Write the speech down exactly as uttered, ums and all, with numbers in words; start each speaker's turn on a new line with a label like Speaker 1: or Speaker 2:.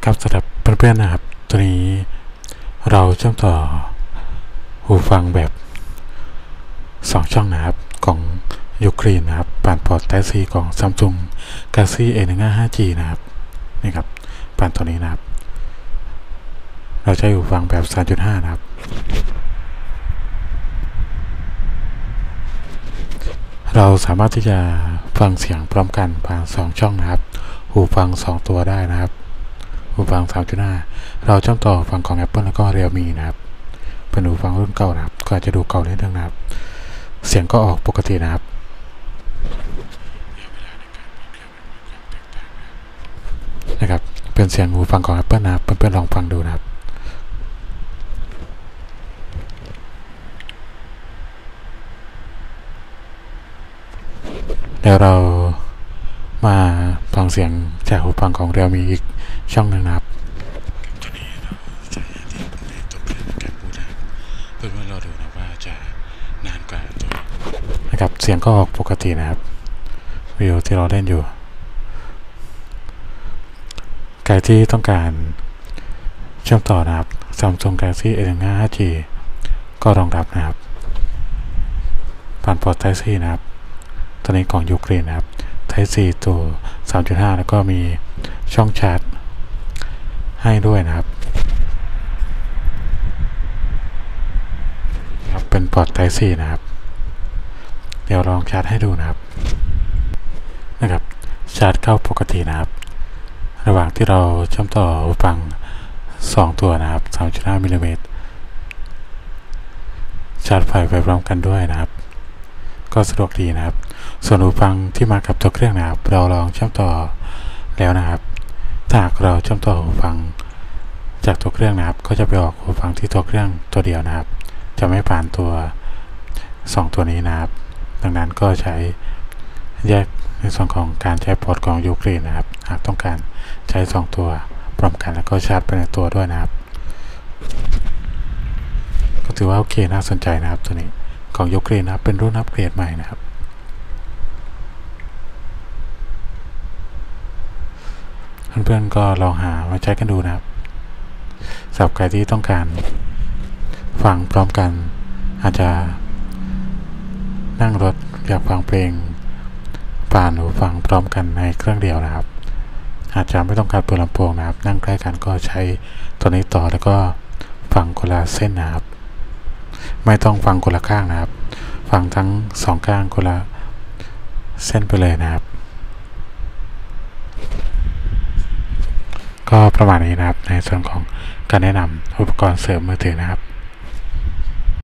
Speaker 1: ครับสำหรับเพื่อนๆนะครับตัวนี้เราเชื่อมต่อหูฟังแบบสองช่องนะครับของยูเครนนะครับผ่านพอร์ต Type C ของ Samsung Galaxy เอ หนึ่งห้าห้า จี นะครับนี่ครับผ่านตัวนี้นะครับเราใช้หูฟังแบบ สามจุดห้า นะครับเราสามารถที่จะฟังเสียงพร้อมกันผ่านสองช่องนะครับหูฟังสองตัวได้นะครับหูฟัง สามจุดห้า เราเชื่อมต่อฟังของ Apple แล้วก็ Realme นะครับเป็นหูฟังรุ่นเก่านะครับก็อาจจะดูเก่านิดนึงนะครับเสียงก็ออกปกตินะครับนะครับเป็นเสียงหูฟังของ Apple นะครับเพื่อนๆลองฟังดูนะครับเดี๋ยวเรามาฟังเสียงจากหูฟังของ Realme อีกช่องหนึ่งนะครับตัวนี้เราใช้ที่ในตัวเครื่องในการพูดนะครับเพื่อนๆเราดูนะว่าจะนานกว่าตัวนะครับเสียงก็ออกปกตินะครับวิวที่เราเล่นอยู่ใครที่ต้องการเชื่อมต่อนะครับ Samsung Galaxy เอ หนึ่งห้าห้า จี ก็รองรับนะครับผ่านพอร์ต Type C นะครับตัวนี้ของยูเครนนะครับ Type C ตัว สามจุดห้า แล้วก็มีช่องชาร์จให้ด้วยนะครับเป็นพอร์ต Type C นะครับเดี๋ยวลองชาร์จให้ดูนะครับนะครับชาร์จเข้าปกตินะครับระหว่างที่เราเชื่อมต่อหูฟังสองตัวนะครับ สามจุดห้า มิลลิเมตรชาร์จไฟไปพร้อมกันด้วยนะครับก็สะดวกดีนะครับส่วนหูฟังที่มากับตัวเครื่องนะครับเราลองเชื่อมต่อแล้วนะครับถ้าหากเราเชื่อมต่อหูฟังจากตัวเครื่องนะครับก็จะไปออกหูฟังที่ตัวเครื่องตัวเดียวนะครับจะไม่ผ่านตัวสองตัวนี้นะครับดังนั้นก็ใช้แยกในส่วนของการใช้พอร์ตของยูเครนนะครับหากต้องการใช้สองตัวพร้อมกันแล้วก็ชาร์จไปในตัวด้วยนะครับก็ถือว่าโอเคน่าสนใจนะครับตัวนี้ของยูเครนนะครับเป็นรุ่นอัปเกรดใหม่นะครับเพื่อนๆก็ลองหามาใช้กันดูนะครับสำหรับใครที่ต้องการฟังพร้อมกันอาจจะนั่งรถอยากฟังเพลงผ่านหูฟังพร้อมกันในเครื่องเดียวนะครับอาจจะไม่ต้องการเปิดลำโพงนะครับนั่งใกล้กันก็ใช้ตัวนี้ต่อแล้วก็ฟังคนละเส้นนะครับไม่ต้องฟังคนละข้างนะครับฟังทั้งสองข้างคนละเส้นไปเลยนะครับก็ประมาณนี้นะครับในส่วนของการแนะนำอุปกรณ์เสริมมือถือนะครับ